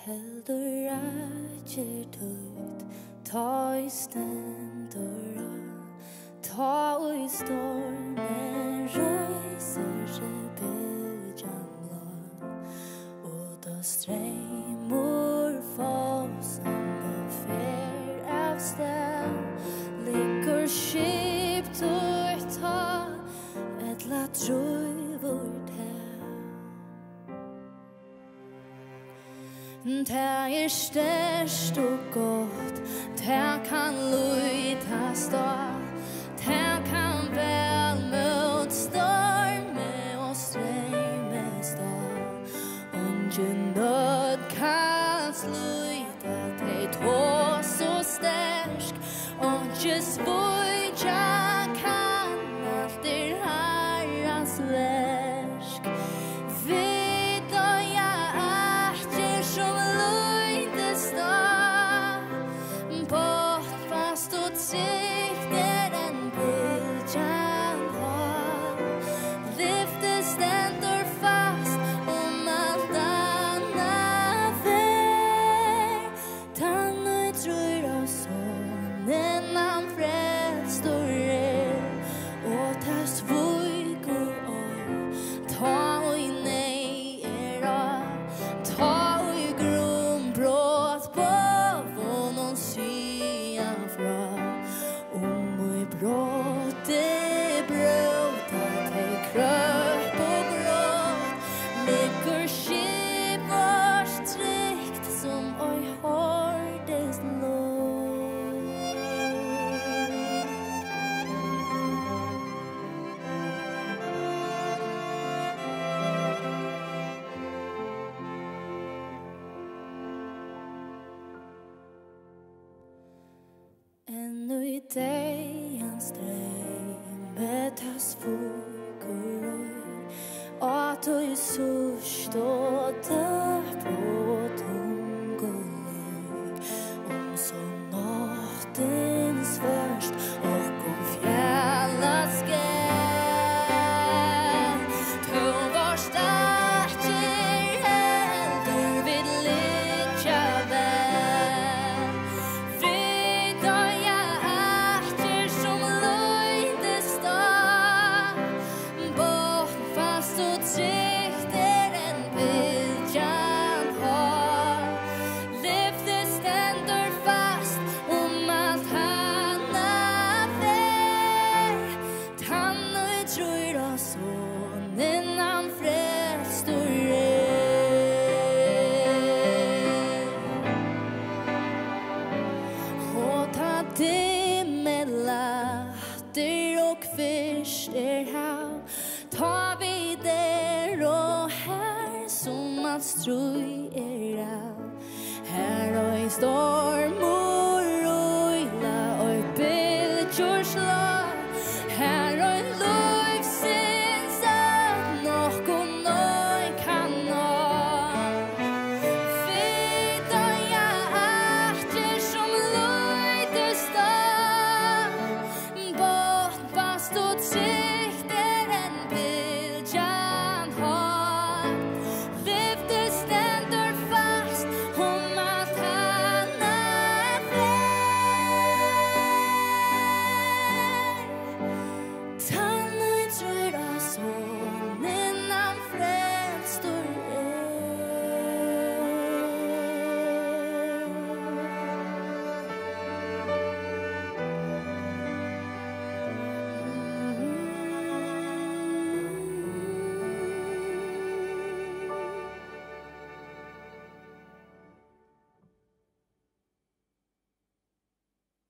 heldur atjer tøyt, ta I stendur ta I stormen røyser bygjan blå, og da streymur fåsen og fer av sted, ligger skip tøyt ta, etla trøyvur det størst og godt, det kan lytas da, det kan vel mot storme og strømmes da, ungen nød kan sluta, det tå så stersk, ungen svøyja kan alt herrans versk, vid og fast och sikter en bildjan har, lyfter ständer fast om allt annat väg, tannar tror av sonen han frälstor och tar svåg och oj, ta och nej ta och grumbrott på någon syan fra brott att det kröp och gråt ligger skip var strikt som oj hårdest låt ännu I dig en sträng tas fokur och att du sust och döp på tungor om så nattens först och om fjällas skär to var starter heldur vid litja väl frid och hjärter som löjdes da fast och tryckter en bildjan har lyfter ständer fast om allt hanna väg tannar tror av sonen han frälstor och ta dimmelatter och fyrster hav ta vid der och här som allt ströj av här och I står